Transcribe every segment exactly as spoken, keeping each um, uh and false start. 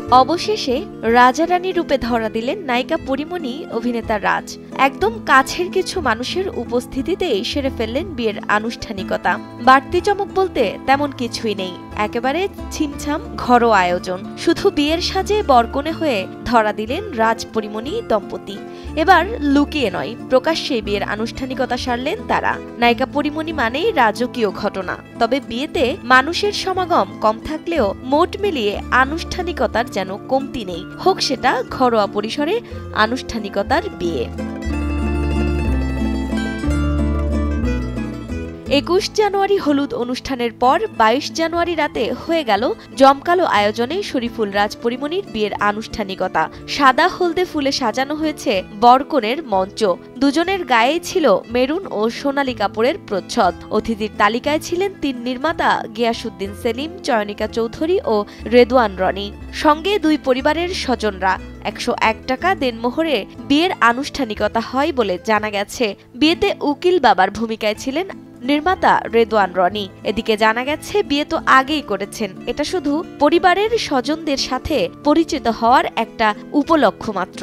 অবশেষে রাজা রানী রূপে ধরা দিলেন নায়িকা পরিমণি, অভিনেতা রাজ। একদম কাছের কিছু মানুষের উপস্থিতিতেই সেরে ফেললেন বিয়ের আনুষ্ঠানিকতা। বাড়তি চমক বলতে তেমন কিছুই নেই, একেবারে ছিমছাম ঘরোয়া আয়োজন। শুধু বিয়ের সাজে বরকনে হয়ে ধরা দিলেন রাজ পরিমণি দম্পতি। এবার লুকিয়ে নয়, প্রকাশ্যে বিয়ের আনুষ্ঠানিকতা সারলেন তারা। নায়িকা পরিমণি মানেই রাজকীয় ঘটনা, তবে বিয়েতে মানুষের সমাগম কম থাকলেও মোট মিলিয়ে আনুষ্ঠানিকতার যেন কমতি নেই, হোক সেটা ঘরোয়া পরিসরে আনুষ্ঠানিকতার বিয়ে। একুশ জানুয়ারি হলুদ অনুষ্ঠানের পর বাইশ জানুয়ারি রাতে হয়ে গেল জমকালো আয়োজনে শরীফুল রাজ পরিমণির বিয়ের আনুষ্ঠানিকতা। সাদা হলদে ফুলে সাজানো হয়েছে বরকনের মঞ্চ। দুজনের গায়ে ছিল মেরুন ও সোনালী কাপড়ের প্রচ্ছদ। অতিথির তালিকায় ছিলেন তিন নির্মাতা গিয়াসউদ্দিন সেলিম, চয়নিকা চৌধুরী ও রেদওয়ান রনি, সঙ্গে দুই পরিবারের স্বজনরা। একশো এক টাকা দেনমোহরে বিয়ের আনুষ্ঠানিকতা হয় বলে জানা গেছে। বিয়েতে উকিল বাবার ভূমিকায় ছিলেন নির্মাতা রেদওয়ান রনি। এদিকে জানা গেছে বিয়ে তো আগেই করেছেন, এটা শুধু পরিবারের স্বজনদের সাথে পরিচিত হওয়ার একটা উপলক্ষ মাত্র।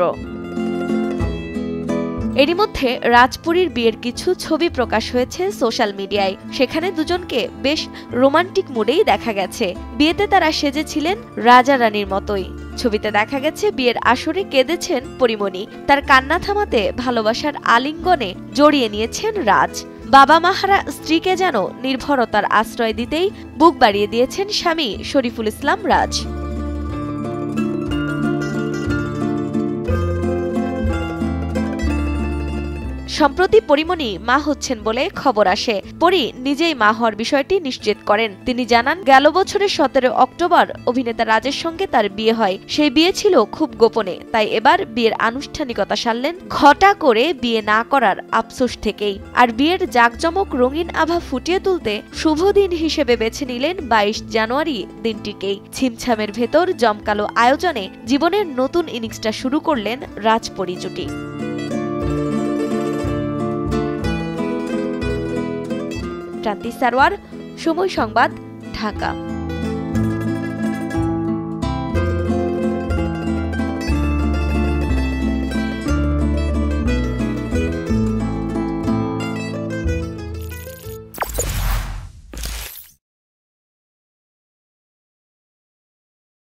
এরই মধ্যে রাজপুরীর বিয়ের কিছু ছবি প্রকাশ হয়েছে সোশ্যাল মিডিয়ায়। সেখানে দুজনকে বেশ রোমান্টিক মুডেই দেখা গেছে। বিয়েতে তারা সেজেছিলেন রাজা রানীর মতোই। ছবিতে দেখা গেছে বিয়ের আসরে কেঁদেছেন পরিমণি। তার কান্না থামাতে ভালোবাসার আলিঙ্গনে জড়িয়ে নিয়েছেন রাজ। বাবা মাহারা স্ত্রীকে যেন নির্ভরতার আশ্রয় দিতেই বুক বাড়িয়ে দিয়েছেন স্বামী শরীফুল ইসলাম রাজ। সম্প্রতি পরিমণি মা হচ্ছেন বলে খবর আসে। পরি নিজেই মা হওয়ার বিষয়টি নিশ্চিত করেন। তিনি জানান, গেল বছরের সতেরো অক্টোবর অভিনেতা রাজের সঙ্গে তার বিয়ে হয়। সেই বিয়ে ছিল খুব গোপনে, তাই এবার বিয়ের আনুষ্ঠানিকতা সারলেন ঘটা করে বিয়ে না করার আফসোস থেকেই। আর বিয়ের জাঁকজমক রঙিন আভা ফুটিয়ে তুলতে শুভ দিন হিসেবে বেছে নিলেন বাইশ জানুয়ারি দিনটিকেই। ছিমছামের ভেতর জমকালো আয়োজনে জীবনের নতুন ইনিংসটা শুরু করলেন রাজপরি জুটি। ক্রান্তি সারোয়ার, সময় সংবাদ, ঢাকা।